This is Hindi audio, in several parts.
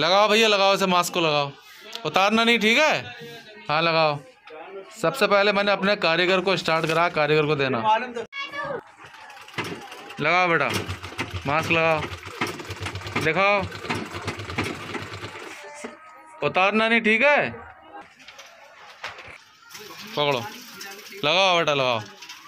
लगाओ भैया, लगाओ इसे, मास्क को लगाओ, उतारना नहीं, ठीक है। हाँ लगाओ। सबसे पहले मैंने अपने कारीगर को स्टार्ट करा, कारीगर को देना। लगाओ बेटा, मास्क लगाओ, दिखाओ, उतारना नहीं, ठीक है। पकड़ो, लगाओ बेटा, लगाओ।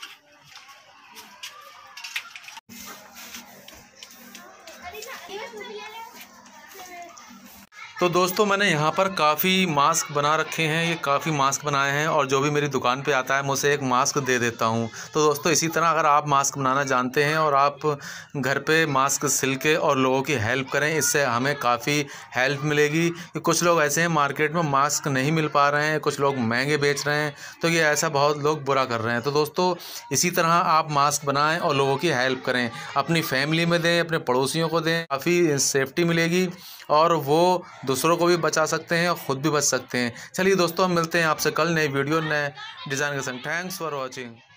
तो दोस्तों मैंने यहाँ पर काफ़ी मास्क बना रखे हैं, ये काफ़ी मास्क बनाए हैं, और जो भी मेरी दुकान पे आता है मैं उसे एक मास्क दे देता हूँ। तो दोस्तों इसी तरह अगर आप मास्क बनाना जानते हैं और आप घर पे मास्क सिल के और लोगों की हेल्प करें, इससे हमें काफ़ी हेल्प मिलेगी। कि कुछ लोग ऐसे हैं मार्केट में मास्क नहीं मिल पा रहे हैं, कुछ लोग महंगे बेच रहे हैं, तो ये ऐसा बहुत लोग बुरा कर रहे हैं। तो दोस्तों इसी तरह आप मास्क बनाएँ और लोगों की हेल्प करें, अपनी फैमिली में दें, अपने पड़ोसियों को दें, काफ़ी सेफ्टी मिलेगी और वो दूसरों को भी बचा सकते हैं और ख़ुद भी बच सकते हैं। चलिए दोस्तों, हम मिलते हैं आपसे कल नई वीडियो नए डिज़ाइन के संग। Thanks for watching.